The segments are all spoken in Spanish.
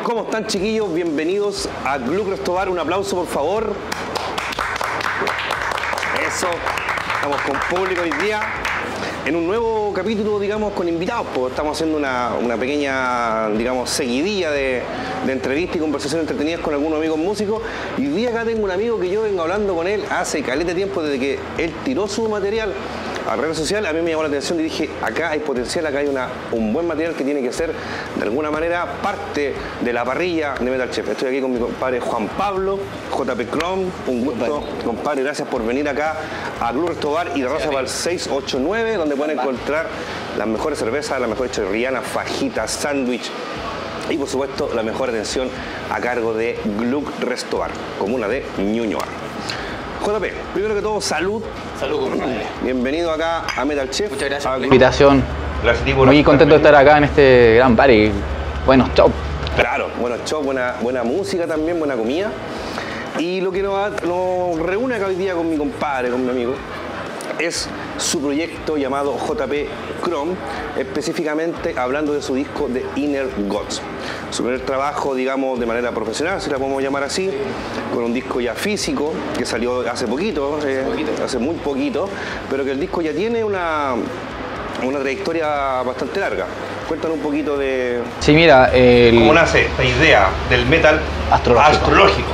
¿Cómo están, chiquillos? Bienvenidos a Gluk Restobar. Un aplauso, por favor. Eso. Estamos con público hoy día en un nuevo capítulo, digamos, con invitados. Pues estamos haciendo una pequeña, digamos, seguidilla de entrevistas y conversaciones entretenidas con algunos amigos músicos. Y hoy día acá tengo un amigo que yo vengo hablando con él hace caleta de tiempo, desde que él tiró su material a redes sociales. A mí me llamó la atención y dije, acá hay potencial, acá hay un buen material que tiene que ser, de alguna manera, parte de la parrilla de Metal Chef. Estoy aquí con mi compadre Juan Pablo, JP Chrome. Un gusto, compadre, gracias por venir acá a Gluk Restobar y de Rosa para el 689, donde pueden encontrar las mejores cervezas, las mejores chorrianas, fajitas, sándwich y, por supuesto, la mejor atención a cargo de Gluk Restobar, comuna de Ñuñoa. JP, primero que todo, salud. Salud, compadre. Bienvenido acá a Metal Chef. Muchas gracias por la invitación. Gracias, muy contento de estar acá en este gran bar y buenos shows. Claro, buenos shows, buena música también, buena comida. Y lo que nos reúne acá hoy día con mi compadre, con mi amigo, es su proyecto llamado JP Chrome, específicamente hablando de su disco The Inner Gods. Su primer trabajo, digamos, de manera profesional, si la podemos llamar así, con un disco ya físico, que salió hace poquito, hace muy poquito, pero que el disco ya tiene una trayectoria bastante larga. Cuéntanos un poquito de... Sí, mira, ¿cómo nace esta idea del metal astrológico?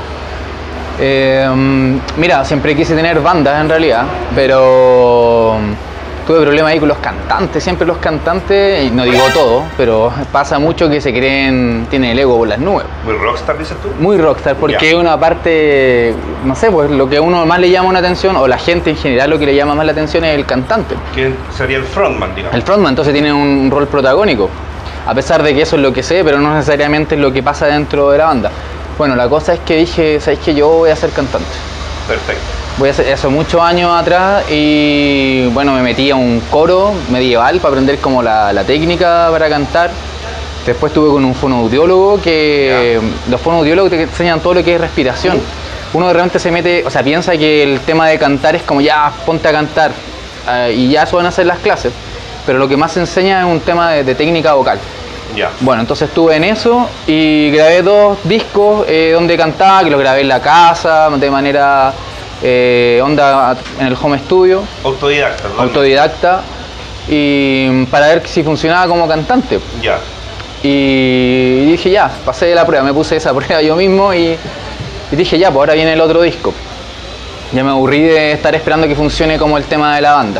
Mira, siempre quise tener bandas en realidad, pero tuve problemas ahí con los cantantes. Siempre los cantantes, y no digo todo, pero pasa mucho que se creen, tienen el ego por las nubes. ¿Muy rockstar, dices tú? Muy rockstar, porque es una parte, no sé, pues lo que a uno más le llama una atención, o la gente en general lo que le llama más la atención es el cantante. ¿Quién sería el frontman, digamos? El frontman, entonces tiene un rol protagónico, a pesar de que eso es lo que sé, pero no necesariamente es lo que pasa dentro de la banda. Bueno, la cosa es que dije, ¿sabes qué? Yo voy a ser cantante. Perfecto. Voy a hacer eso muchos años atrás y bueno, me metí a un coro medieval para aprender como la técnica para cantar. Después estuve con un fonoaudiólogo que los fonoaudiólogos te enseñan todo lo que es respiración. Uno de repente se mete, o sea, piensa que el tema de cantar es como ya, ponte a cantar y ya eso van a hacer las clases. Pero lo que más se enseña es un tema de técnica vocal. Bueno, entonces estuve en eso y grabé 2 discos donde cantaba, que los grabé en la casa, de manera onda en el home studio. Autodidacta, ¿no? Autodidacta, y para ver si funcionaba como cantante. Ya. Y dije ya, pasé la prueba, me puse esa prueba yo mismo y dije ya, pues ahora viene el otro disco. Ya me aburrí de estar esperando que funcione como el tema de la banda.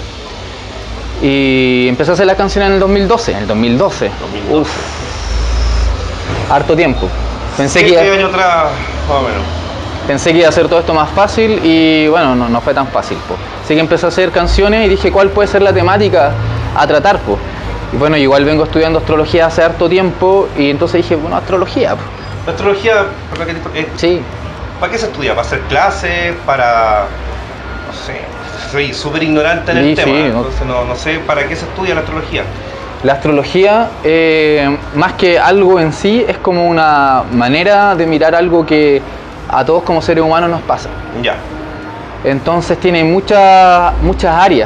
Y empecé a hacer las canciones en el 2012. En el 2012. Uf. Harto tiempo. Pensé que año atrás, más o menos. Pensé que iba a hacer todo esto más fácil y bueno, no fue tan fácil, po. Así que empecé a hacer canciones y dije cuál puede ser la temática a tratar, po. Y bueno, igual vengo estudiando astrología hace harto tiempo y entonces dije, bueno, astrología, po. La astrología, sí. ¿Para qué se estudia? ¿Para hacer clases? ¿Para...? No sé, soy súper ignorante en el tema, sí, entonces no sé para qué se estudia la astrología. La astrología, más que algo en sí, es como una manera de mirar algo que a todos como seres humanos nos pasa. Ya. Entonces tiene muchas áreas.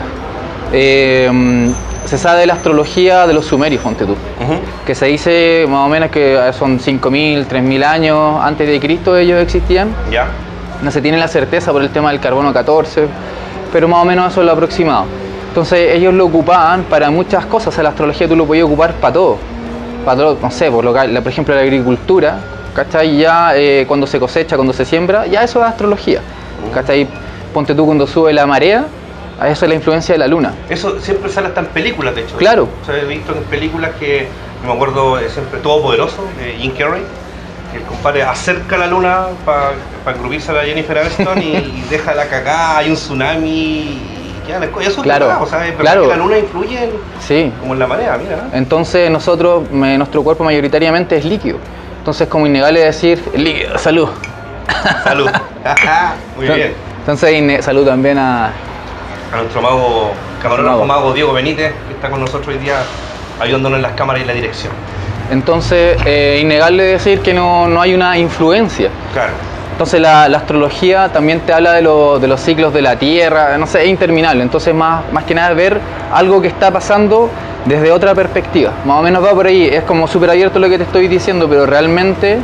Se sabe de la astrología de los sumerios, ponte tú. Que se dice más o menos que son 5.000, 3.000 años antes de Cristo ellos existían. Ya. No se tiene la certeza por el tema del carbono 14, pero más o menos eso es lo aproximado. Entonces ellos lo ocupaban para muchas cosas. O sea, la astrología tú lo podías ocupar para todo. Para todo, no sé, por ejemplo la agricultura, ¿cachai? Ya cuando se cosecha, cuando se siembra, ya eso es astrología. ¿Cachai? Ponte tú cuando sube la marea, a eso es la influencia de la luna. Eso siempre sale hasta en películas, de hecho. Claro. O sea, he visto en películas que, no me acuerdo, siempre Todopoderoso, de Jim Carrey, que el compadre acerca la luna para engrupirse a la Jennifer Aniston y deja la cagada, hay un tsunami y ya, eso es verdad, o sea, es verdad que la luna influye como en la marea, mira. Entonces nuestro cuerpo mayoritariamente es líquido. Entonces como innegable decir, líquido, salud. Salud. Muy bien. Entonces salud también a nuestro mago, camarógrafo mago Diego Benítez, que está con nosotros hoy día ayudándonos en las cámaras y la dirección. Entonces, innegable decir que no hay una influencia. Claro. Entonces la astrología también te habla de los ciclos de la Tierra, no sé, es interminable. Entonces más que nada ver algo que está pasando desde otra perspectiva. Más o menos va por ahí, es como súper abierto lo que te estoy diciendo, pero realmente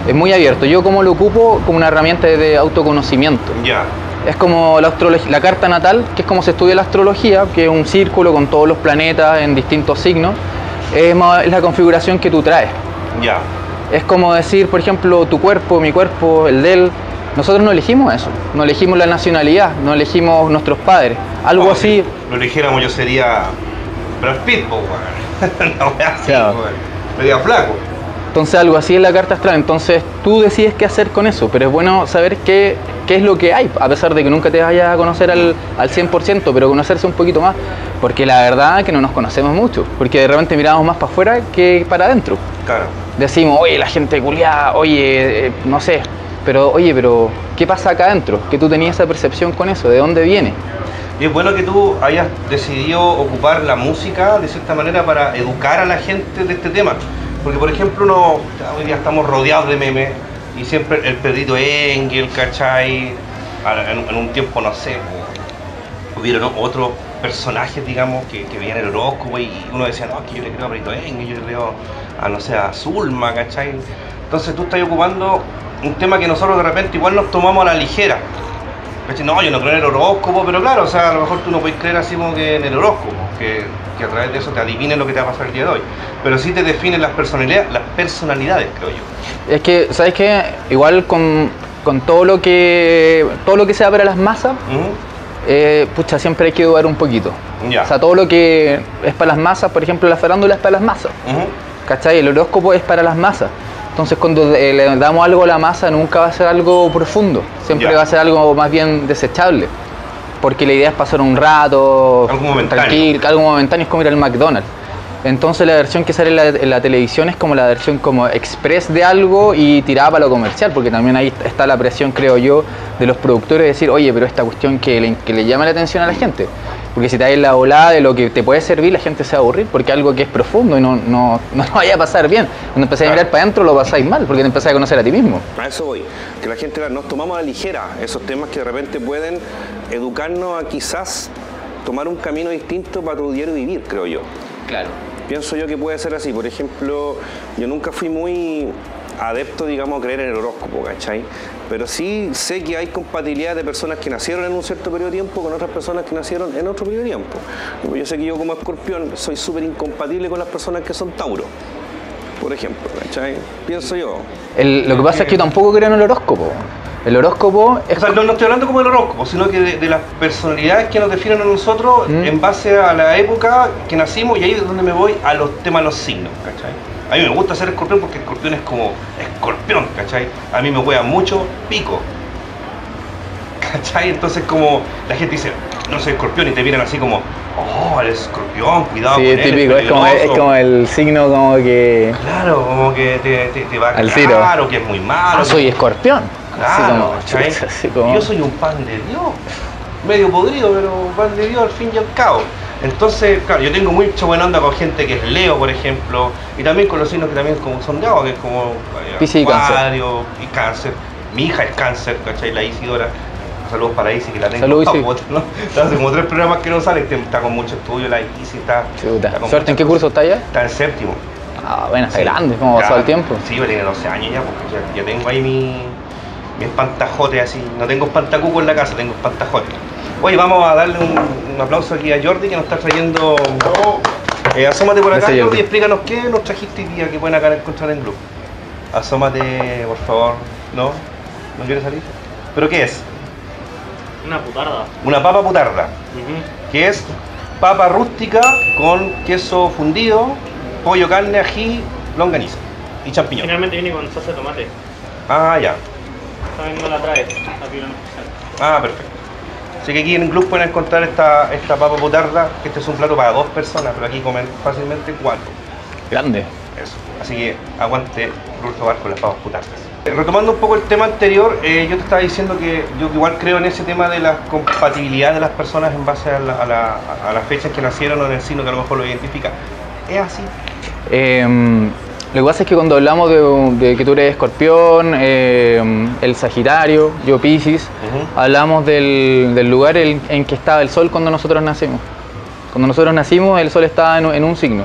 Es muy abierto. Yo como lo ocupo como una herramienta de autoconocimiento. Ya. Es como la astrología, la carta natal, que es como se estudia la astrología, que es un círculo con todos los planetas en distintos signos. Es la configuración que tú traes. Ya. Es como decir, por ejemplo, tu cuerpo, mi cuerpo, el de él. Nosotros no elegimos eso, no elegimos la nacionalidad, no elegimos nuestros padres. Algo así. Si lo eligiéramos yo sería Brad Pitt, po, weón. No, así, Claro. weón. Sería flaco. Entonces algo así es la carta astral. Entonces tú decides qué hacer con eso, pero es bueno saber qué es lo que hay, a pesar de que nunca te vayas a conocer al 100%, pero conocerse un poquito más, porque la verdad es que no nos conocemos mucho, porque de repente miramos más para afuera que para adentro. Claro. Decimos, oye, la gente culiada, oye, no sé, pero oye, pero ¿qué pasa acá adentro? Que tú tenías esa percepción con eso, ¿de dónde viene? Y es bueno que tú hayas decidido ocupar la música de cierta manera para educar a la gente de este tema. Porque, por ejemplo, hoy día estamos rodeados de memes y siempre el perrito Engel, ¿cachai? En un tiempo, no sé, hubieron otros personajes, digamos, que veían el horóscopo y uno decía, no, es que yo le creo a perrito Engel, yo le creo a, no sé, a Zulma, ¿cachai? Entonces tú estás ocupando un tema que nosotros de repente igual nos tomamos a la ligera. No, yo no creo en el horóscopo, pero claro, o sea, a lo mejor tú no puedes creer así como que en el horóscopo, que a través de eso te adivinen lo que te va a pasar el día de hoy. Pero sí te definen las personalidades, creo yo. Es que, ¿sabes qué? Igual con todo lo que sea para las masas, pucha, siempre hay que dudar un poquito. Ya. O sea, todo lo que es para las masas, por ejemplo, la farándula es para las masas. ¿Cachai? El horóscopo es para las masas. Entonces cuando le damos algo a la masa nunca va a ser algo profundo, siempre va a ser algo más bien desechable, porque la idea es pasar un rato, algo tranquilo, algo momentáneo, es como ir al McDonald's. Entonces la versión que sale en la televisión es como la versión como express de algo y tirada para lo comercial, porque también ahí está la presión, creo yo, de los productores de decir, oye, pero esta cuestión que le llama la atención a la gente. Porque si te das la volada de lo que te puede servir, la gente se va a aburrir, porque es algo que es profundo y no vaya a pasar bien. Cuando empezáis a mirar para adentro lo pasáis mal, porque te empezáis a conocer a ti mismo. A eso voy, que la gente nos tomamos a la ligera esos temas que de repente pueden educarnos a quizás tomar un camino distinto para tu diario vivir, creo yo. Claro. Pienso yo que puede ser así. Por ejemplo, yo nunca fui muy adepto, digamos, a creer en el horóscopo, ¿cachai? Pero sí sé que hay compatibilidad de personas que nacieron en un cierto periodo de tiempo con otras personas que nacieron en otro periodo de tiempo. Yo sé que yo como escorpión soy súper incompatible con las personas que son Tauro, por ejemplo, ¿cachai? Pienso yo. Lo que pasa es que yo tampoco creo en el horóscopo. El horóscopo es... O sea, no estoy hablando como del horóscopo, sino que de las personalidades que nos definen a nosotros en base a la época que nacimos, y ahí es donde me voy a los temas de los signos, ¿cachai? A mí me gusta ser escorpión porque escorpión es como escorpión, ¿cachai? A mí me huea mucho pico, ¿cachai? Entonces como la gente dice, no soy escorpión y te miran así como, oh, eres escorpión, cuidado con él, típico, es como el signo como que... Claro, como que te va a al cagar o que es muy malo. Ah, soy escorpión. Claro, así como... Yo soy un pan de Dios, medio podrido, pero pan de Dios al fin y al cabo. Entonces, claro, yo tengo mucha buena onda con gente que es Leo, por ejemplo, y también con los signos que también como son de agua, que es como Piscis y Acuario y Cáncer. Mi hija es Cáncer, ¿cachai? La Isidora. Saludos para Isi, que la tengo. Saludos, Isi. ¿No? Hace como 3 programas que no sale, está con mucho estudio, la Isi está con ¿Suerte en qué curso está ya? Está en séptimo. Ah, bueno, está grande, ¿cómo pasó el tiempo? Sí, pero tiene 12 años ya, porque ya tengo ahí mi espantajote así. No tengo espantacuco en la casa, tengo espantajote. Oye, vamos a darle un aplauso aquí a Jordi, que nos está trayendo... asómate por acá, Jordi, y explícanos qué nos trajiste hoy día que pueden acá encontrar en grupo. Asómate, por favor. ¿No? ¿No quieres salir? ¿Pero qué es? Una putarda. Una papa putarda, que es papa rústica con queso fundido, pollo, carne, ají, longaniza y champiñón. Finalmente viene con salsa de tomate. Ah, ya. Esta vez no la trae, la pido en especial. Ah, perfecto. Así que aquí en el club pueden encontrar esta papa putarda, que este es un plato para 2 personas, pero aquí comen fácilmente 4. Grande. Eso. Así que aguante Roberto Bar con las papas putardas. Retomando un poco el tema anterior, yo te estaba diciendo que yo igual creo en ese tema de la compatibilidad de las personas en base a la fecha en que nacieron o en el signo que a lo mejor lo identifica. ¿Es así? Lo que pasa es que cuando hablamos de que tú eres escorpión, el Sagitario, yo Piscis, hablamos del lugar en que estaba el sol cuando nosotros nacimos. Cuando nosotros nacimos, el sol estaba en un signo.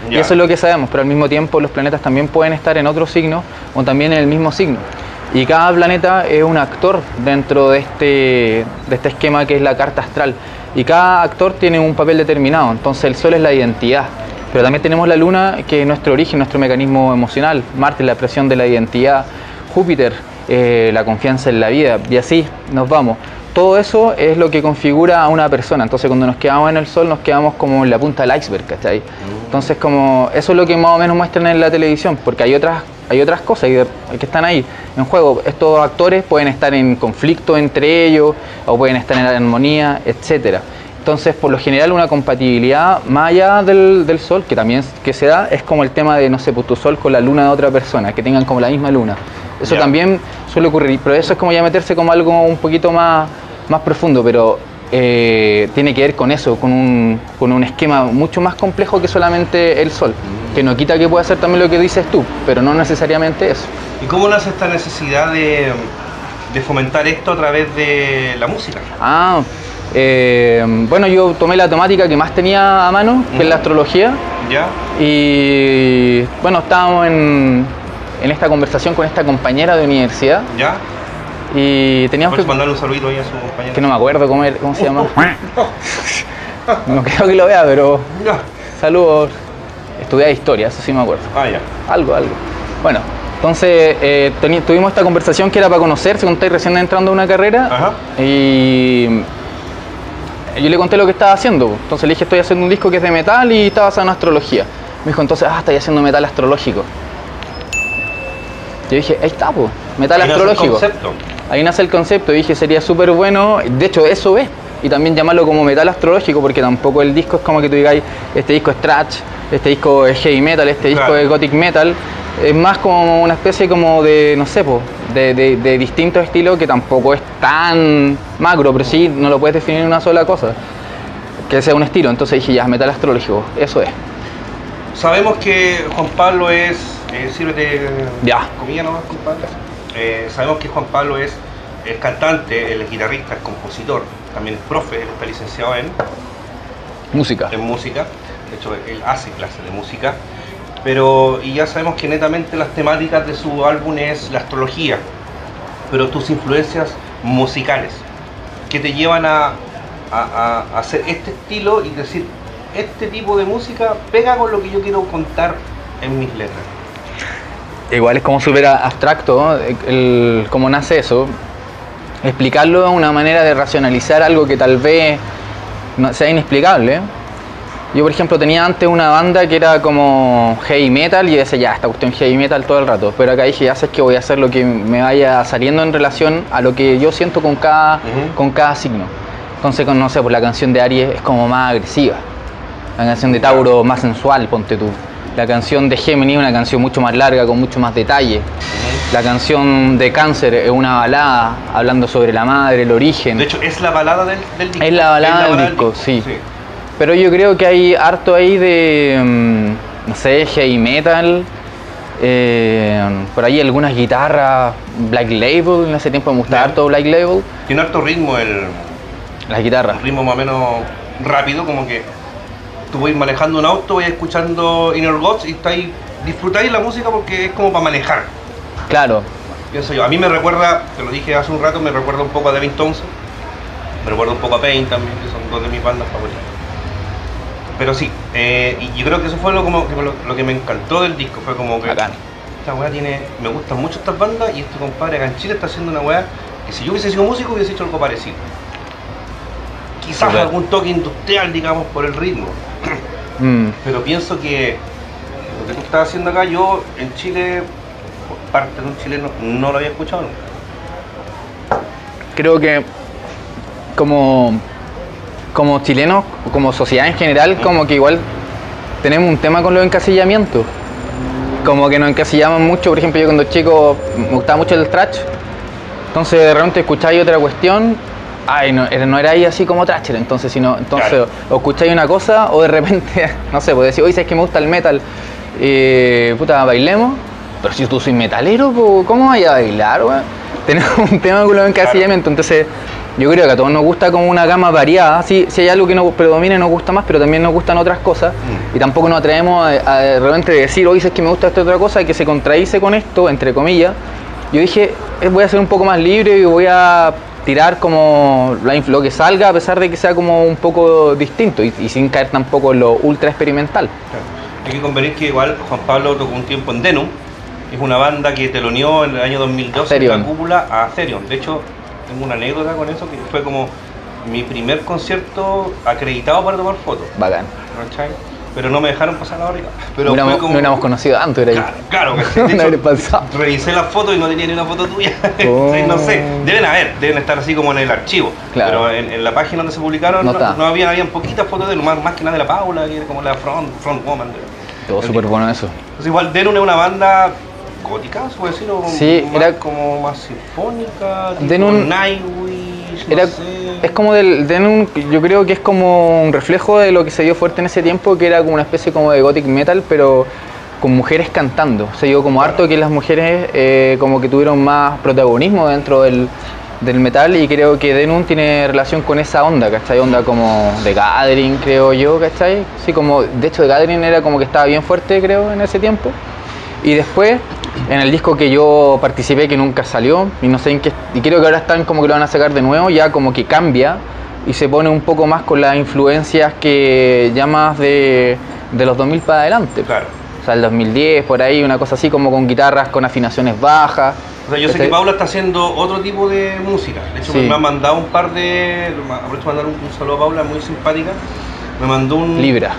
Y Ya. eso es lo que sabemos, pero al mismo tiempo los planetas también pueden estar en otros signos o también en el mismo signo. Y cada planeta es un actor dentro de este esquema que es la carta astral. Y cada actor tiene un papel determinado, entonces el Sol es la identidad. Pero también tenemos la Luna, que es nuestro origen, nuestro mecanismo emocional. Marte, la expresión de la identidad. Júpiter, la confianza en la vida. Y así nos vamos. Todo eso es lo que configura a una persona. Entonces cuando nos quedamos en el Sol nos quedamos como en la punta del iceberg, ¿cachai? Entonces como eso es lo que más o menos muestran en la televisión, porque hay otras cosas que están ahí en juego. Estos actores pueden estar en conflicto entre ellos o pueden estar en armonía, etcétera. Entonces, por lo general, una compatibilidad más allá del Sol, que también que se da, es como el tema de, no sé, pues tu Sol con la luna de otra persona, que tengan como la misma luna. Eso Ya. también suele ocurrir, pero eso es como ya meterse como algo un poquito más profundo, pero tiene que ver con eso, con un esquema mucho más complejo que solamente el Sol, que no quita que pueda ser también lo que dices tú, pero no necesariamente eso. ¿Y cómo nace esta necesidad de fomentar esto a través de la música? Bueno, yo tomé la temática que más tenía a mano, que es la astrología, ¿Ya? y bueno, estábamos en esta conversación con esta compañera de universidad ¿Ya? y teníamos ¿Puedes que... mandarle un saludito ahí a su compañero? que no me acuerdo cómo se llama. No creo que lo vea, pero Ya. saludos. Estudié historia, eso sí me acuerdo. Ya. Algo. Bueno, entonces tuvimos esta conversación que era para conocerse, cuando estáis recién entrando a una carrera. Ajá. Y yo le conté lo que estaba haciendo. Entonces le dije, estoy haciendo un disco que es de metal y está basado en astrología. Me dijo, entonces, estáis haciendo metal astrológico. Yo dije, ahí está, pues, metal Ahí nace el astrológico. concepto. Ahí nace el concepto. Y dije, sería súper bueno. De hecho, eso es. Y también llamarlo como metal astrológico, porque tampoco el disco es como que tú digáis, este disco es thrash, este disco es heavy metal, este disco Claro. es gothic metal. Es más como una especie como de, no sé, de distintos estilos que tampoco es tan macro, pero sí no lo puedes definir en una sola cosa, que sea un estilo. Entonces dije, ya, metal astrológico, eso es. Sabemos que Juan Pablo es... sírvete Ya. comida nomás, compadre. Sabemos que Juan Pablo es el cantante, el guitarrista, el compositor, también es profe, él está licenciado en Música. música, de hecho él hace clases de música, pero y ya sabemos que netamente las temáticas de su álbum es la astrología, pero tus influencias musicales, que te llevan a hacer este estilo y decir, este tipo de música pega con lo que yo quiero contar en mis letras. Igual es como súper abstracto, ¿no? Cómo nace eso. Explicarlo es una manera de racionalizar algo que tal vez no, sea inexplicable. Yo, por ejemplo, tenía antes una banda que era como heavy metal y decía, ya, esta cuestión heavy metal todo el rato. Pero acá dije, ya sé que voy a hacer lo que me vaya saliendo en relación a lo que yo siento con cada signo. Entonces, no sé, pues la canción de Aries es como más agresiva. La canción de Tauro más sensual, ponte tú. La canción de Géminis es una canción mucho más larga, con mucho más detalle. La canción de Cáncer es una balada, hablando sobre la madre, el origen. De hecho, es la balada del disco. Es la balada del disco, sí. Pero yo creo que hay harto ahí de, no sé, heavy metal, por ahí algunas guitarras, Black Label, en ese tiempo me gustaba Bien. harto Black Label, Tiene harto ritmo, las guitarras. un ritmo más o menos rápido, como que tú vas manejando un auto, vas escuchando Inner Gods y disfrutáis la música porque es como para manejar. Claro, Pienso yo. A mí me recuerda, te lo dije hace un rato, me recuerda un poco a Devin Townsend, me recuerda un poco a Pain también, que son dos de mis bandas favoritas. Pero sí, y yo creo que eso fue lo que me encantó del disco, fue como que bacán. esta weá me gustan mucho estas bandas y este compadre acá en Chile está haciendo una weá que si yo hubiese sido músico hubiese hecho algo parecido. Quizás Super. algún toque industrial, digamos, por el ritmo. Pero pienso que lo que tú estás haciendo acá, yo en Chile, por parte de un chileno, no lo había escuchado nunca. Creo que como chilenos, como sociedad en general, como que igual tenemos un tema con los encasillamientos. Como que nos encasillamos mucho, por ejemplo, yo cuando chico me gustaba mucho el thrash, entonces de repente escucháis otra cuestión, no era ahí así como thrasher, entonces Claro. o escucháis una cosa o de repente, no sé, pues decir, oye, ¿sabes que me gusta el metal? Puta, bailemos, pero si tú soy metalero, ¿cómo vaya a bailar, weón? tenemos un tema con los encasillamientos, entonces yo creo que a todos nos gusta como una gama variada. Sí, si hay algo que nos predomina y nos gusta más, pero también nos gustan otras cosas, y tampoco nos atrevemos a de repente decir, oye, es que me gusta esta otra cosa, que se contradice con esto, entre comillas. Yo dije, voy a ser un poco más libre y voy a tirar como lo que salga, a pesar de que sea como un poco distinto y sin caer tampoco en lo ultra experimental. Claro. Hay que convenir que igual Juan Pablo tocó un tiempo en Denum, es una banda que teloneó en el año 2012 en la cúpula a Therion. De hecho, tengo una anécdota con eso, que fue como mi primer concierto acreditado para tomar fotos. Bacán. ¿Cachai? Pero no me dejaron pasar la barriga. Pero no fue como... no hubiéramos conocido antes, era ahí. Claro, revisé las fotos y no tenía ni una foto tuya. Oh. No sé, deben estar así como en el archivo. Claro. Pero en la página donde se publicaron no habían poquitas fotos de él, más que nada de la Paula, que era como la front woman. Todo súper bueno eso. Entonces igual Denum es una banda gótica, se puede decir, o sí, más, era como más sinfónica, Denum, Nightwish, era, no sé. Es como del Denum, yo creo que es como un reflejo de lo que se dio fuerte en ese tiempo, que era como una especie como de gothic metal, pero con mujeres cantando. Se dio como harto que las mujeres como que tuvieron más protagonismo dentro del metal, y creo que Denum tiene relación con esa onda, ¿cachai? Onda como de Gathering, creo yo, ¿cachai? Sí, como, de hecho de Gathering era como que estaba bien fuerte, creo, en ese tiempo. Y después, en el disco que yo participé, que nunca salió, y no sé en qué, y creo que ahora están como que lo van a sacar de nuevo, ya como que cambia y se pone un poco más con las influencias que ya más de los 2000 para adelante. Claro. O sea, el 2010, por ahí, una cosa así como con guitarras con afinaciones bajas. O sea, yo sé que Paula está haciendo otro tipo de música. De hecho, sí, me ha mandado un par de... Aprovecho de mandar un saludo a Paula, muy simpática. Me mandó un... Libra.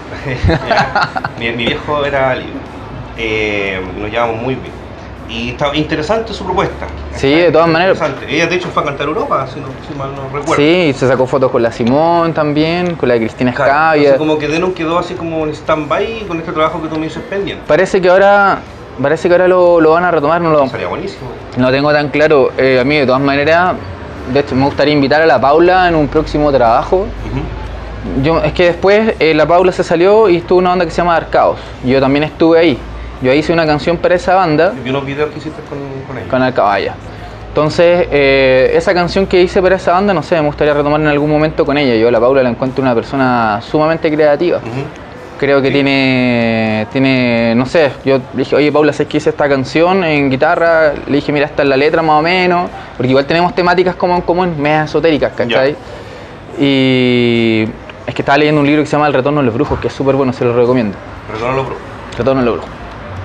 mi viejo era Libra. Nos llevamos muy bien. Y está interesante su propuesta. Sí, de todas maneras. Ella de hecho fue a cantar Europa, si mal no recuerdo. Sí, se sacó fotos con la Simón también, con la Cristina Escavia. Como que Denum quedó así como en stand-by con este trabajo que tú me dices pendiente. Parece que ahora lo van a retomar, no lo... Sería buenísimo. No tengo tan claro. A mí de todas maneras, de hecho me gustaría invitar a la Paula en un próximo trabajo. Es que después la Paula se salió y estuvo una banda que se llama Arcaos. Yo también estuve ahí. Yo hice una canción para esa banda. Vi unos videos que hiciste con ella. Con Alcabaya. Entonces, esa canción que hice para esa banda, no sé, me gustaría retomar en algún momento con ella. Yo a la Paula la encuentro una persona sumamente creativa. Creo que tiene, no sé, yo le dije, oye Paula, ¿sabes que hice esta canción en guitarra? Le dije, mira, esta es la letra más o menos, porque igual tenemos temáticas como en común, medias esotéricas, ¿cachai? Y es que estaba leyendo un libro que se llama El Retorno de los Brujos, que es súper bueno, se lo recomiendo. Retorno a los Brujos. Retorno a los Brujos.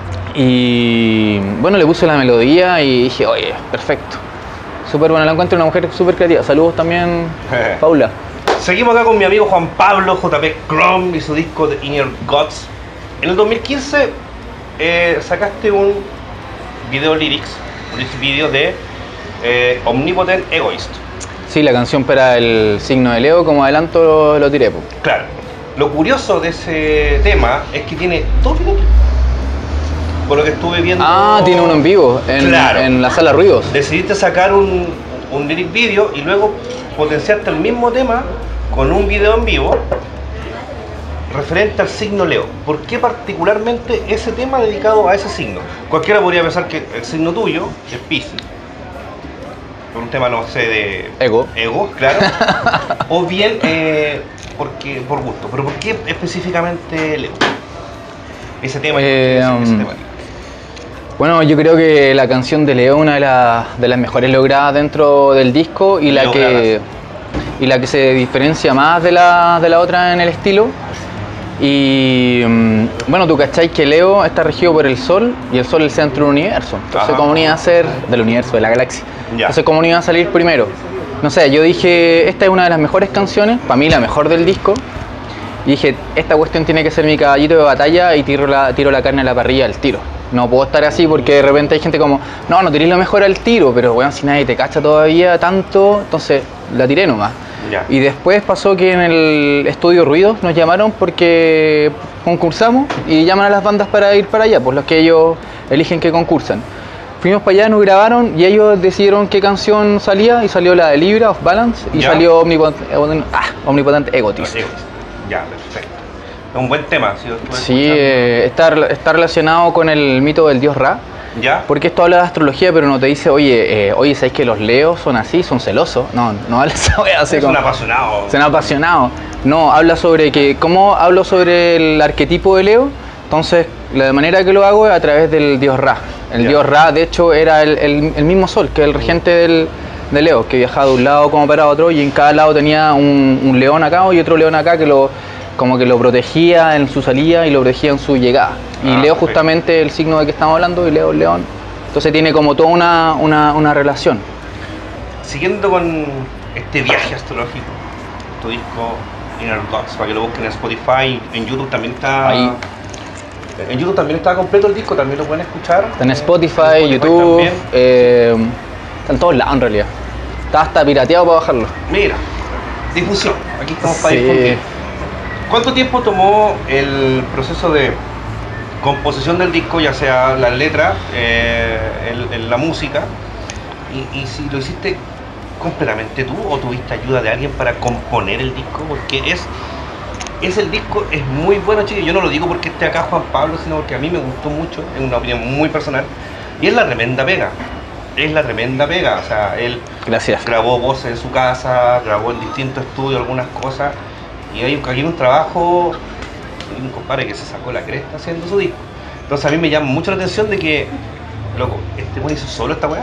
Y bueno, le puse la melodía y dije, oye, perfecto. Súper buena, la encuentro una mujer súper creativa. Saludos también, Paula. Seguimos acá con mi amigo Juan Pablo JP Chrome y su disco The Inner Gods. En el 2015 sacaste un video lyrics, un video de Omnipotent Egoist. Sí, la canción para el signo de Leo, como adelanto lo tiré. Claro. Lo curioso de ese tema es que tiene dos videos. Por lo que estuve viendo... Ah, tiene uno en vivo, en la sala Ruidos. Decidiste sacar un lyric video y luego potenciaste el mismo tema con un video en vivo referente al signo Leo. ¿Por qué particularmente ese tema dedicado a ese signo? Cualquiera podría pensar que el signo tuyo es Piscis, por un tema, no sé, de... Ego, claro. O bien por gusto. Pero ¿por qué específicamente Leo? Ese tema, ese tema. Bueno, yo creo que la canción de Leo es una de las mejores logradas dentro del disco y la que se diferencia más de la otra en el estilo. Y bueno, tú cacháis que Leo está regido por el Sol y el Sol es el centro del universo. Entonces, ¿cómo no iba a ser del universo, de la galaxia? Entonces, ¿cómo no iba a salir primero? No sé, yo dije, esta es una de las mejores canciones, para mí la mejor del disco. Y dije, esta cuestión tiene que ser mi caballito de batalla y tiro la carne a la parrilla al tiro. No puedo estar así porque de repente hay gente como, no tiré lo mejor al tiro, pero bueno, si nadie te cacha todavía tanto, entonces la tiré nomás. Y después pasó que en el estudio Ruidos nos llamaron porque concursamos y llaman a las bandas para ir para allá, por los que ellos eligen que concursan. Fuimos para allá, nos grabaron y ellos decidieron qué canción salía y salió la de Libra, Off Balance, y salió Omnipotent Egoist. Ya, perfecto. Es un buen tema. Sí, está relacionado con el mito del dios Ra, ¿Ya? Porque esto habla de astrología, pero no te dice, oye, ¿sabes que los leos son así, son celosos? No habla esa wea así Es como... un apasionado. Son apasionados. No, habla sobre que, ¿cómo hablo sobre el arquetipo de Leo? Entonces, la manera que lo hago es a través del dios Ra. El Ya. dios Ra, de hecho, era el mismo sol, que es el regente de Leo, que viajaba de un lado como para otro, y en cada lado tenía un león acá y otro león acá que como que lo protegía en su salida y lo protegía en su llegada. Y Ah, Leo perfecto. justamente el signo de que estamos hablando, y Leo es león. Entonces tiene como toda una relación. Siguiendo con este viaje astrológico, tu disco Inner Dogs, para que lo busquen en Spotify, en YouTube también está. Ahí. En YouTube también está completo el disco, también lo pueden escuchar. Está en Spotify, En YouTube, también. está en todos lados en realidad. Está hasta pirateado para bajarlo. Mira, difusión, aquí estamos para Sí. difundir. ¿Cuánto tiempo tomó el proceso de composición del disco, ya sea las letras, la música, y si lo hiciste completamente tú o tuviste ayuda de alguien para componer el disco? Porque el disco es muy bueno, chicos. Yo no lo digo porque esté acá Juan Pablo, sino porque a mí me gustó mucho, es una opinión muy personal, y es la tremenda pega. Es la tremenda pega, o sea, él Gracias. grabó voces en su casa, grabó en distintos estudios algunas cosas, y hay un trabajo, y un compadre que se sacó la cresta haciendo su disco. Entonces a mí me llama mucho la atención de que, loco, este güey hizo solo esta weá.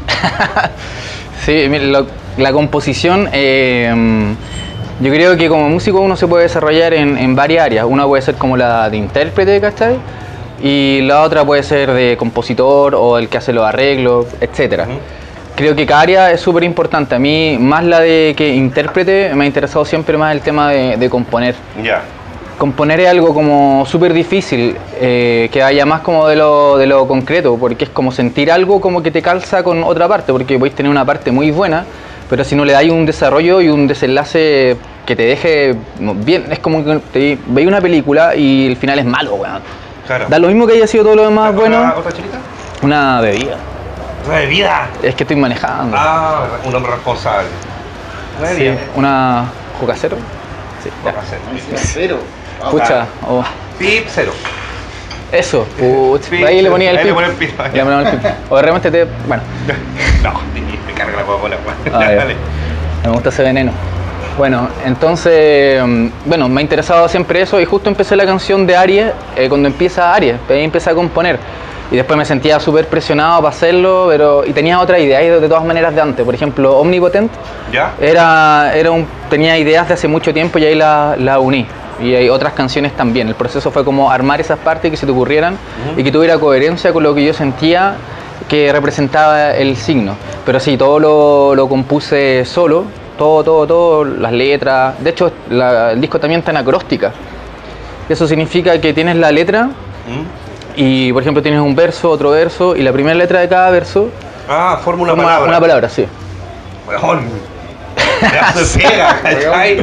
Sí, mira, la composición, yo creo que como músico uno se puede desarrollar en varias áreas. Una puede ser como la de intérprete, ¿cachai? Y la otra puede ser de compositor o el que hace los arreglos, etc. Ujú. Creo que cada área es súper importante. A mí, más la de que intérprete, me ha interesado siempre más el tema de componer. Ya. Componer es algo como súper difícil, que vaya más como de lo concreto, porque es como sentir algo como que te calza con otra parte, porque podéis tener una parte muy buena, pero si no le dais un desarrollo y un desenlace que te deje bien, es como que veis una película y el final es malo, weón. Claro. Da lo mismo que haya sido todo lo demás bueno, ¿Otra chelita? una bebida. ¿Una bebida? Es que estoy manejando. Ah, un hombre responsable. Una Sí, bebida. una Coca Cero. Sí, ya. Coca Cero. Cero. Pucha, oh. Pip cero. Eso, pucha. Pip, Ahí le cero. ponía el Ahí le pip. ponía el pip. Le ponía el pip. O de repente bueno, No, me carga la Coca-Cola, weón. Ah, ya. Dale. me gusta ese veneno. Bueno, entonces, bueno, me ha interesado siempre eso y justo empecé la canción de Aries cuando empieza Aries, ahí empecé a componer. Y después me sentía súper presionado para hacerlo, y tenía otra idea de todas maneras de antes. Por ejemplo, Omnipotent ¿Ya? tenía ideas de hace mucho tiempo y ahí la uní. Y hay otras canciones también. El proceso fue como armar esas partes que se te ocurrieran y que tuviera coherencia con lo que yo sentía que representaba el signo. Pero sí, todo lo compuse solo, todo, las letras. De hecho, el disco también está en acróstica. Eso significa que tienes la letra ¿Mm? y, por ejemplo, tienes un verso, otro verso, y la primera letra de cada verso Ah, forma una forma palabra. una palabra, sí. Weón. Pedazo de pega, ¿cachai?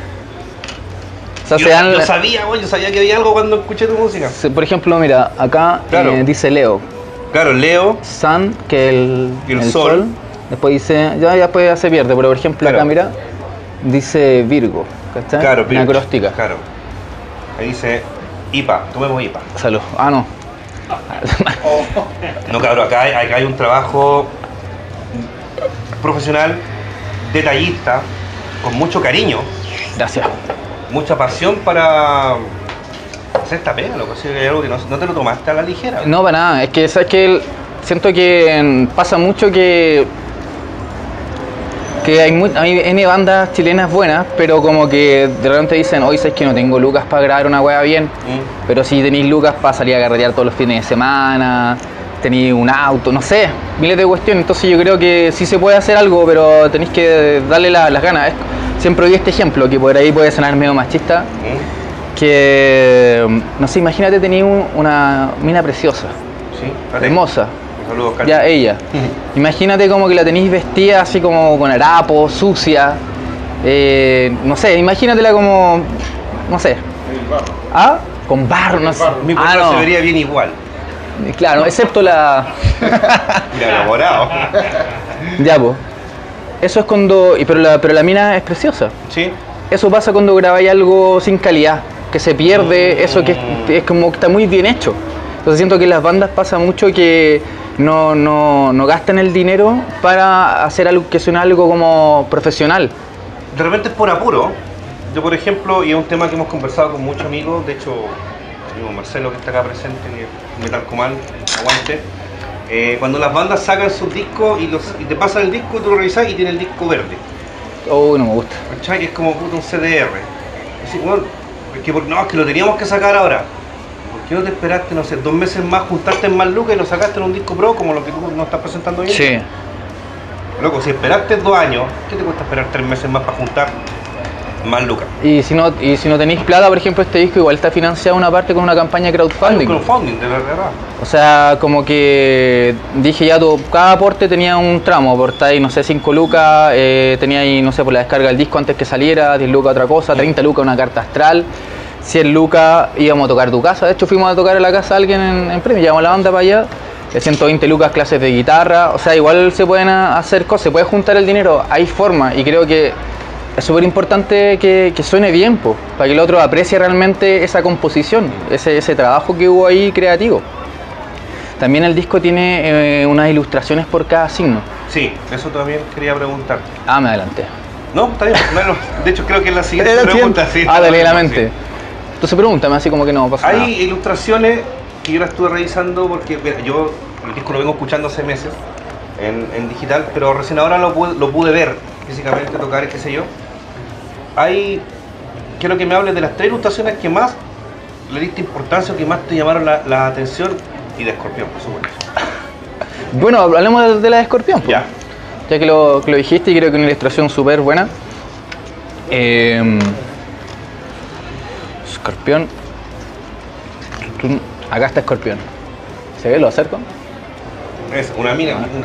O sea, se dan Yo sabía, weón, yo sabía que había algo cuando escuché tu música. por ejemplo, mira, acá Claro. dice Leo, Claro, Leo. Sun, que el sol. Después dice, ya después se pierde, pero por ejemplo Claro. acá mira, dice Virgo, ¿cachai? Claro, En Birch, acróstica. Claro. Ahí dice IPA, tomemos IPA. Salud. Ah, no. No, cabrón, acá hay un trabajo profesional, detallista, con mucho cariño, Gracias. mucha pasión para hacer esta pega, loco. Así que hay algo que no te lo tomaste a la ligera. No, para nada. Es que, ¿sabes qué? Siento que pasa mucho que hay N bandas chilenas buenas, pero como que de repente dicen, hoy sabes que no tengo lucas para grabar una hueá bien, ¿Mm? pero si tenéis lucas para salir a carretear todos los fines de semana, tenéis un auto, no sé, miles de cuestiones. Entonces yo creo que sí se puede hacer algo, pero tenéis que darle las ganas. Siempre doy este ejemplo, que por ahí puede sonar medio machista, ¿Mm? que, no sé, imagínate tener una mina preciosa, Sí, espérate. hermosa. Saludos, Carlos. Ya ella. Imagínate como que la tenéis vestida así como con harapos, sucia. No sé, imagínatela como. No sé. ¿Ah? Con barro, no sé. Mi Ah, pueblo no. se vería bien igual. Claro, excepto la. Mira, elaborado. Ya, pues. Eso es cuando. Pero la mina es preciosa. Sí. Eso pasa cuando grabáis algo sin calidad, que se pierde, eso que es como que está muy bien hecho. Entonces siento que en las bandas pasa mucho que no gastan el dinero para hacer algo que suene algo como profesional. De repente es por apuro. Yo, por ejemplo, y es un tema que hemos conversado con muchos amigos, de hecho, el mismo Marcelo que está acá presente, que es Metal Command, aguante. Cuando las bandas sacan sus discos y te pasan el disco, tú lo revisas y tiene el disco verde. Oh, no me gusta. ¿Cachai? Que es como puto un CDR. Así, bueno, es que lo teníamos que sacar ahora. ¿Por qué no te esperaste, no sé, 2 meses más, juntaste en más lucas y lo sacaste en un disco pro como lo que tú nos estás presentando hoy? Sí. Loco, si esperaste 2 años, ¿qué te cuesta esperar 3 meses más para juntar más lucas? Y si no tenéis plata, por ejemplo, este disco igual está financiado una parte con una campaña de crowdfunding. Crowdfunding, de verdad. O sea, como que dije ya, cada aporte tenía un tramo, aportáis, no sé, 5 lucas, teníais, no sé, por la descarga del disco antes que saliera, 10 lucas otra cosa, 30 lucas una carta astral, 100 lucas íbamos a tocar tu casa. De hecho, fuimos a tocar a la casa de alguien en Premio, llevamos la banda para allá, 120 lucas clases de guitarra. O sea, igual se pueden hacer cosas, se puede juntar el dinero, hay forma, y creo que es súper importante que suene bien, po, para que el otro aprecie realmente esa composición, ese trabajo que hubo ahí creativo. También el disco tiene unas ilustraciones por cada signo. Sí, eso también quería preguntar. Ah, me adelanté. No, está bien. Bueno, de hecho, creo que es la siguiente Era pregunta. Sí, ah, dale la sí. mente. Entonces pregúntame así como que no pasa nada. Hay ilustraciones que yo las estuve revisando porque mira, yo el disco lo vengo escuchando hace meses en digital, pero recién ahora lo pude ver físicamente, tocar, qué sé yo. Quiero que me hables de las 3 ilustraciones que más le diste importancia o que más te llamaron la atención, y de Escorpión, por supuesto. Bueno, hablemos de la de Escorpión, pues. Ya. Ya que lo dijiste, y creo que una ilustración súper buena. Escorpión. Acá está Escorpión. ¿Se ve? ¿Lo acerco? Es una mina, una.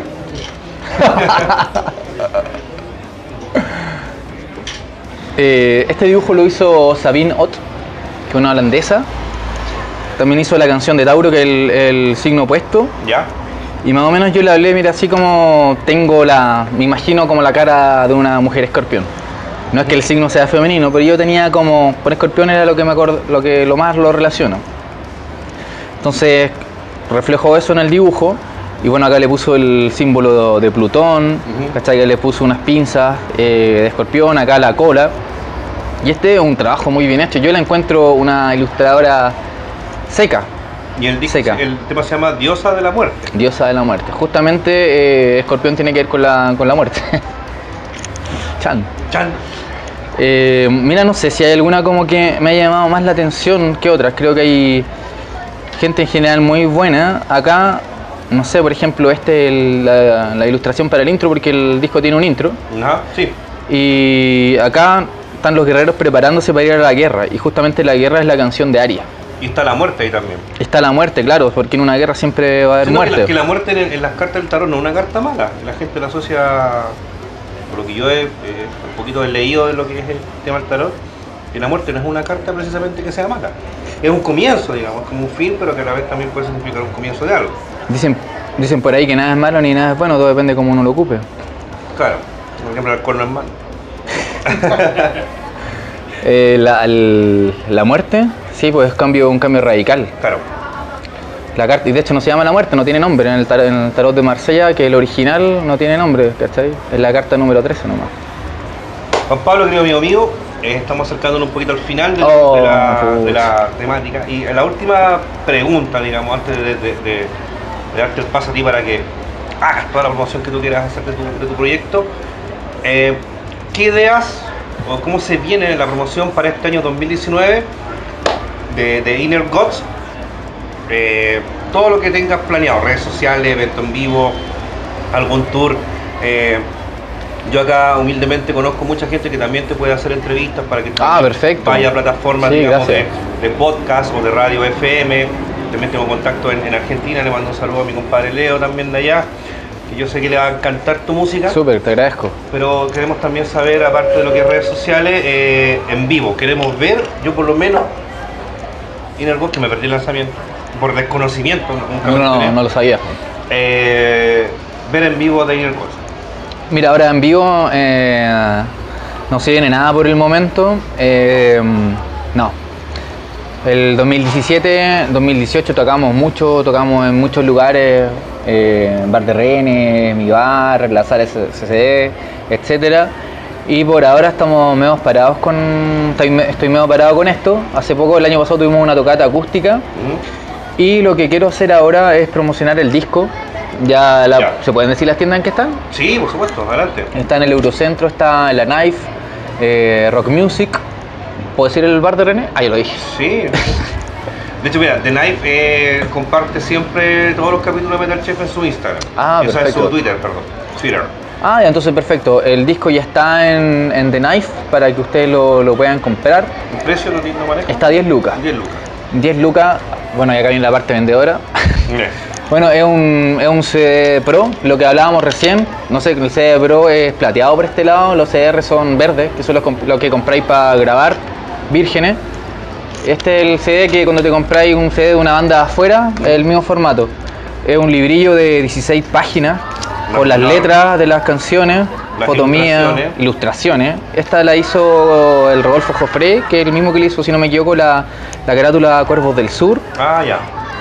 Este dibujo lo hizo Sabine Ott, que es una holandesa. También hizo la canción de Tauro, que es el signo opuesto. Ya. Y más o menos yo le hablé, mira, así como me imagino como la cara de una mujer escorpión. No es que el signo sea femenino, pero yo tenía como, por escorpión era lo que me acuerdo, lo más lo relaciono. Entonces reflejó eso en el dibujo. Y bueno, acá le puso el símbolo de Plutón, ¿cachai? Que le puso unas pinzas de escorpión, acá la cola. Y este es un trabajo muy bien hecho. Yo la encuentro una ilustradora seca. Y el Seca. El tema se llama Diosa de la Muerte. Diosa de la muerte. Justamente Escorpión tiene que ver con la muerte. Chan. Chan. Mira, no sé si hay alguna como que me haya llamado más la atención que otras. Creo que hay gente en general muy buena. Acá, no sé, por ejemplo, la ilustración para el intro, porque el disco tiene un intro. Ajá, sí. Y acá están los guerreros preparándose para ir a la guerra. Y justamente la guerra es la canción de Aria. Y está la muerte ahí también. Está la muerte, claro, porque en una guerra siempre va a haber Sino muerte. que la muerte en las cartas del tarot no es una carta mala. La gente la asocia, por lo que yo un poquito he leído de lo que es el tema del tarot, que la muerte no es una carta precisamente que sea mala. Es un comienzo, digamos, como un fin, pero que a la vez también puede significar un comienzo de algo. Dicen por ahí que nada es malo ni nada es bueno, todo depende de cómo uno lo ocupe. Claro, por ejemplo, el alcohol no es malo. La muerte, sí, pues es un cambio radical. Claro. La carta, y de hecho no se llama la muerte, no tiene nombre. En el tarot de Marsella, que el original no tiene nombre, ¿cachai? Es la carta número 13 nomás. Juan Pablo, querido amigo mío, estamos acercándonos un poquito al final de la temática. Y la última pregunta, digamos, antes de darte el paso a ti para que hagas toda la promoción que tú quieras hacer de tu proyecto, ¿qué ideas o cómo se viene la promoción para este año 2019 de Inner Gods? Todo lo que tengas planeado, redes sociales, evento en vivo, algún tour. Yo acá humildemente conozco mucha gente que también te puede hacer entrevistas para que tú perfecto. vaya a plataformas, Sí, digamos, gracias. de podcast o de radio FM. También tengo contacto en Argentina, le mando un saludo a mi compadre Leo también de allá, que yo sé que le va a encantar tu música. Súper, te agradezco. Pero queremos también saber, aparte de lo que es redes sociales, en vivo. Queremos ver, yo por lo menos, Inner Gods, que me perdí el lanzamiento, por desconocimiento, nunca me enteré. No lo sabía. Ver en vivo de Inner Gods. Mira, ahora en vivo no se viene nada por el momento. No. El 2017, 2018 tocamos mucho, tocamos en muchos lugares, Bar de Renes, Mi Bar, la Sala CCD, etcétera. Y por ahora estamos medio parados estoy medio parado con esto. Hace poco, el año pasado, tuvimos una tocata acústica. Y lo que quiero hacer ahora es promocionar el disco. Ya. ¿Se pueden decir las tiendas en que están? Sí, por supuesto, adelante. Está en el Eurocentro, está en la Knife, Rock Music. ¿Puedo decir el Bar de René? Ah, ya lo dije. Sí. De hecho, mira, The Knife comparte siempre todos los capítulos de Metal Chef en su Instagram. Ah, o sea, en perfecto. su Twitter, perdón. Twitter. Ah, ya, entonces perfecto. El disco ya está en The Knife para que ustedes lo puedan comprar. ¿El precio no maneja? Está a 10 lucas. 10 lucas. 10 lucas, bueno, ya acá viene la parte vendedora. Yeah. Bueno, es un CD Pro, lo que hablábamos recién. No sé, el CD Pro es plateado por este lado, los CDR son verdes, que son los que compráis para grabar, vírgenes. Este es el CD que cuando te compráis un CD de una banda afuera, es el mismo formato. Es un librillo de 16 páginas, con las letras de las canciones, Las fotomía, ilustraciones. Esta la hizo el Rodolfo Joffre, que es el mismo que le hizo, si no me equivoco, la carátula Cuervos del Sur. Ah, ya.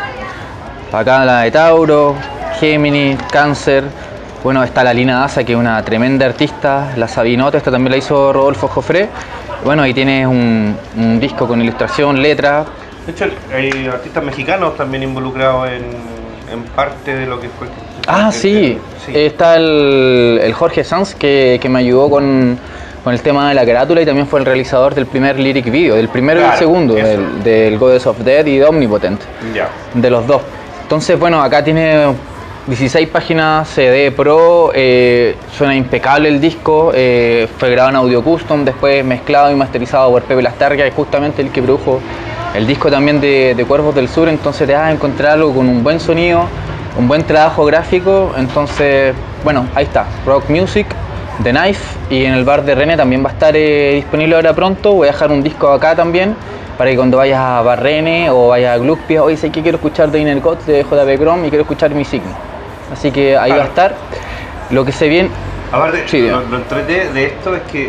Acá la de Tauro, Géminis, Cáncer. Bueno, está la Lina Daza, que es una tremenda artista. La Sabinota, esta también la hizo Rodolfo Joffre. Bueno, ahí tienes un disco con ilustración, letra. De hecho, hay artistas mexicanos también involucrados en parte de lo que fue. Ah, sí. Sí. Está el Jorge Sanz, que me ayudó con el tema de la carátula y también fue el realizador del primer lyric video, del primero y Claro, el segundo, eso. del Goddess of Death y de Omnipotent, Ya. de los dos. Entonces, bueno, acá tiene 16 páginas, CD Pro, suena impecable el disco, fue grabado en audio custom, después mezclado y masterizado por Pepe Lastarria, que es justamente el que produjo el disco también de Cuervos del Sur. Entonces te vas a encontrar algo con un buen sonido, un buen trabajo gráfico. Entonces, bueno, ahí está, Rock Music, The Knife, y en el Bar de René también va a estar disponible ahora pronto. Voy a dejar un disco acá también, para que cuando vayas a Bar René o vayas a Gluspia, hoy sé que quiero escuchar The Inner Gods de JP Chrome y quiero escuchar Mi Signo. Así que ahí va a estar. Lo que se viene... Aparte, Sí, lo entrete de esto es que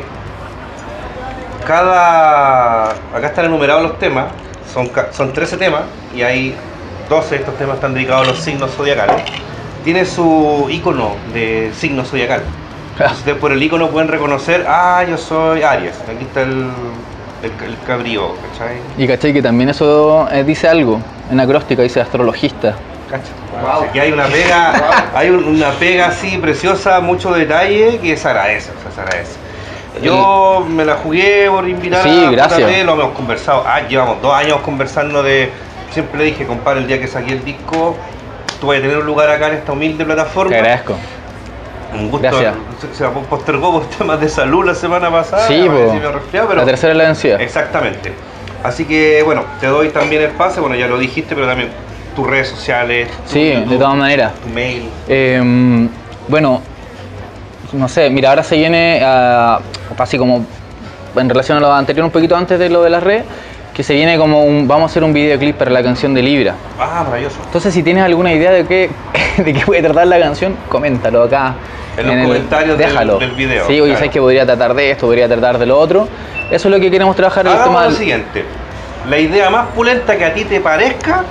acá están enumerados los temas, son 13 temas y hay 12 de estos temas están dedicados a los signos zodiacales. Tiene su icono de signo zodiacal. Entonces, ustedes por el icono pueden reconocer, yo soy Aries, aquí está el cabrío, ¿cachai? Y cachai que también eso dice algo, en acróstica dice astrologista. ¿Cachai? Así que hay una pega, hay una pega así preciosa, mucho detalle que se agradece, se agradece. Yo me la jugué por invitar Sí, a gracias. JP, lo hemos conversado, llevamos 2 años conversando siempre le dije, compadre, el día que saqué el disco, tú vas a tener un lugar acá en esta humilde plataforma. Te agradezco. Un gusto. Gracias. Se postergó por temas de salud la semana pasada. Sí, me po. me resfriado, pero La tercera es la vencida. exactamente. Así que bueno, te doy también el pase, bueno ya lo dijiste, pero también tus redes sociales, Sí, de todas maneras. tu mail. Bueno, no sé, mira, ahora se viene así como en relación a lo anterior, un poquito antes de lo de las redes, que se viene como vamos a hacer un videoclip para la canción de Libra. Maravilloso. Entonces, si tienes alguna idea de qué puede tratar la canción, coméntalo acá. En los comentarios déjalo. del video, Sí, oye, claro. sabes que podría tratar de esto, podría tratar de lo otro. Eso es lo que queremos trabajar, el Hagamos tema lo del... siguiente, la idea más pulenta que a ti te parezca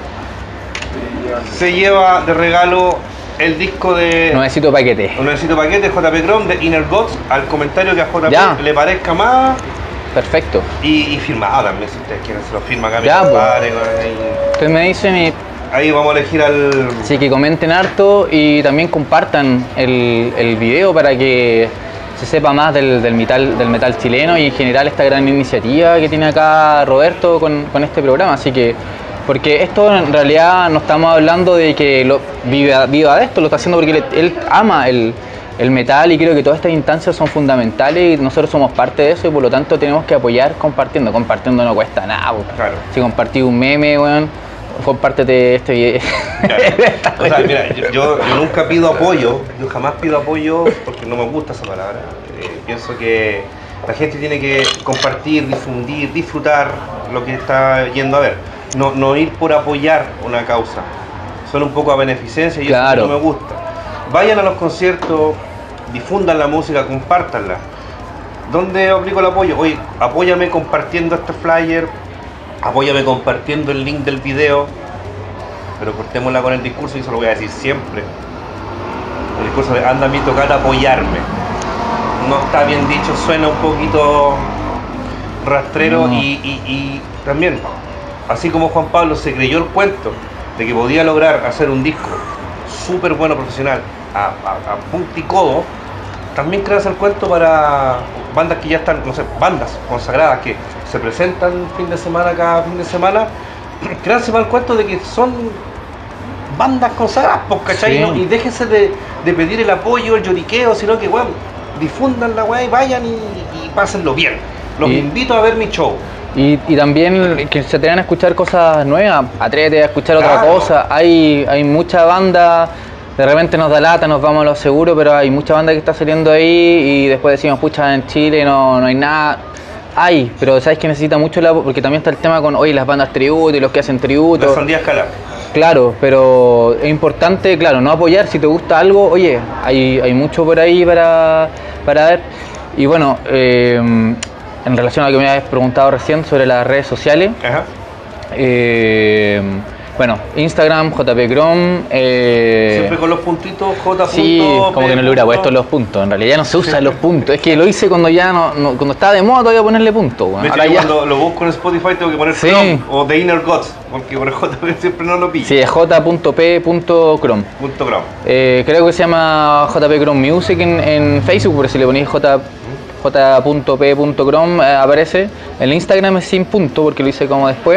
se lleva de regalo el disco de No necesito paquete. un necesito paquete JP Chrome de Inner Gods al comentario que a JP Ya. le parezca más Perfecto. y firmado también si ustedes quieren se lo firma acá mi Ya, compadre, Ustedes me dicen y ahí vamos a elegir al sí, que comenten harto y también compartan el video para que se sepa más del metal chileno y en general esta gran iniciativa que tiene acá Roberto con este programa. Así que, porque esto en realidad no estamos hablando de que viva de esto, lo está haciendo porque él ama el metal y creo que todas estas instancias son fundamentales y nosotros somos parte de eso y por lo tanto tenemos que apoyar compartiendo. Compartiendo no cuesta nada, pues. Claro. Si compartís un meme, weón, compártete este video. O sea, mira, yo nunca pido apoyo, yo jamás pido apoyo porque no me gusta esa palabra. Pienso que la gente tiene que compartir, difundir, disfrutar lo que está yendo a ver. No ir por apoyar una causa. Suena un poco a beneficencia y Claro. eso no me gusta. Vayan a los conciertos, difundan la música, compártanla. ¿Dónde aplico el apoyo? Oye, apóyame compartiendo este flyer Apóyame compartiendo el link del video. Pero cortémosla con el discurso y eso lo voy a decir siempre. El discurso de anda a mí tocar apoyarme. No está bien dicho, suena un poquito rastrero y también, así como Juan Pablo se creyó el cuento de que podía lograr hacer un disco súper bueno profesional a punta y codo, también creas el cuento para bandas que ya están, no sé, bandas consagradas que se presentan fin de semana cada fin de semana, créanse mal el cuento de que son bandas consagradas, pues, ¿cachai? Sí. ¿No? Y déjense de pedir el apoyo, el lloriqueo, sino que, bueno, difundan la weá y vayan y pásenlo bien. Los invito a ver mi show. Y también que se atrevan a escuchar cosas nuevas, atrévete a escuchar otra Claro. cosa. Hay mucha banda, de repente nos da lata, nos vamos a lo seguro, pero hay mucha banda que está saliendo ahí y después decimos, pucha, en Chile no hay nada. Hay, pero sabes que necesita mucho porque también está el tema con, oye, las bandas tributo y los que hacen tributo. La Sandía Escalada. Claro, pero es importante, claro, no apoyar. Si te gusta algo, oye, hay mucho por ahí para ver. Y bueno, en relación a lo que me habías preguntado recién sobre las redes sociales, Ajá. bueno, Instagram, JPCrom. Siempre con los puntitos, J. Sí, como que no le hubiera puesto los puntos. En realidad ya no se usan los puntos. Es que lo hice cuando ya cuando estaba de moda todavía ponerle puntos. Bueno. De hecho, Ahora yo ya. cuando lo busco en Spotify tengo que poner Sí. Chrome o The Inner Gods, porque por JP siempre no lo pillo. Sí, es j.p.crom. Punto Chrome. Creo que se llama JPCrom Music en Facebook, pero si le ponéis j.p.crom aparece. El Instagram es sin punto porque lo hice como después.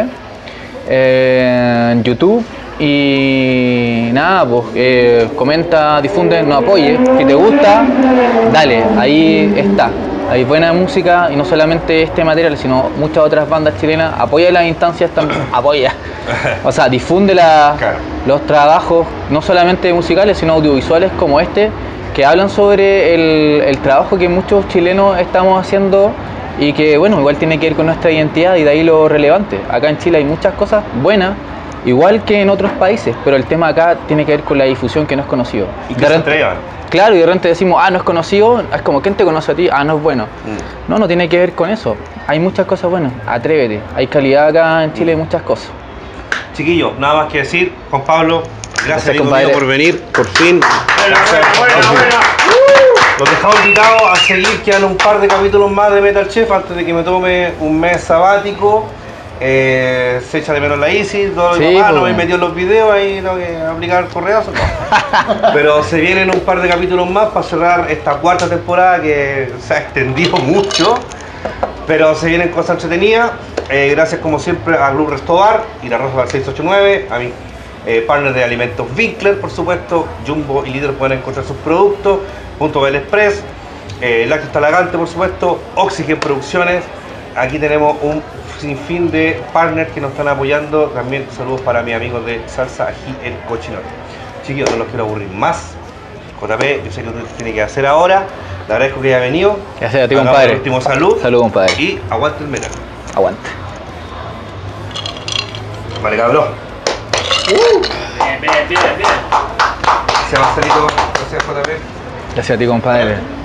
En YouTube y nada, pues comenta, difunde, nos apoye. Si te gusta, dale, ahí está. Hay buena música y no solamente este material, sino muchas otras bandas chilenas. Apoya las instancias también, apoya. O sea, difunde Claro. los trabajos, no solamente musicales, sino audiovisuales como este, que hablan sobre el trabajo que muchos chilenos estamos haciendo y que, bueno, igual tiene que ver con nuestra identidad y de ahí lo relevante. Acá en Chile hay muchas cosas buenas, igual que en otros países, pero el tema acá tiene que ver con la difusión que no es conocido. Y que se atrevan. Claro, y de repente decimos, no es conocido, es como, ¿quién te conoce a ti? No es bueno. No tiene que ver con eso. Hay muchas cosas buenas, atrévete. Hay calidad acá en Chile, muchas cosas. Chiquillos, nada más que decir, Juan Pablo, gracias amigo compadre. mío, por venir, por fin. Buena. Los dejamos invitados a seguir, quedan un par de capítulos más de Metal Chef antes de que me tome un mes sabático. Se echa de menos la Easy, todo lo Sí, demás, no pues. me metió en los videos, ahí tengo que aplicar correazos, no. Pero se vienen un par de capítulos más para cerrar esta cuarta temporada que se ha extendido mucho, pero se vienen cosas entretenidas. Gracias como siempre a Club Restobar y la Rosa del 689, a mi partner de alimentos Winkler, por supuesto, Jumbo y Líder pueden encontrar sus productos, Punto Bell Express, Lácteos Talagante, por supuesto, Oxygen Producciones. Aquí tenemos un sinfín de partners que nos están apoyando. También saludos para mis amigos de Salsa Ají El Cochinón. Chiquillos, no los quiero aburrir más. JP, yo sé que usted tiene que hacer ahora. Le agradezco que haya venido. Gracias a ti, Hagamos compadre. el último salud. Salud, compadre. Y aguante el metal. Aguante. Vale, cabrón. Bien. Gracias, Marcelito. Gracias, JP. Gracias a ti, compadre.